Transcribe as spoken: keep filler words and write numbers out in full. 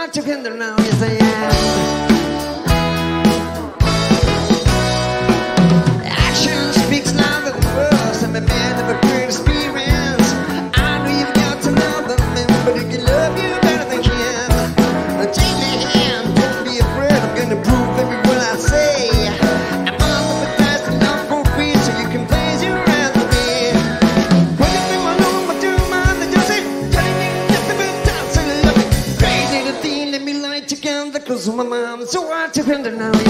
hard to handle now, yes I am. Action speaks louder than words. I'm a man of a great experience. I know you've got another man, but he can love you better than him. Take my hand, don't be afraid. I'm gonna prove every word I say. I'm on the fast enough for free, so you can place your hands on me. When you think I know what to mind, then you say, telling me just a bit time to love it. Crazy the thing, let me lie together, cause my mom's so hard to handle now.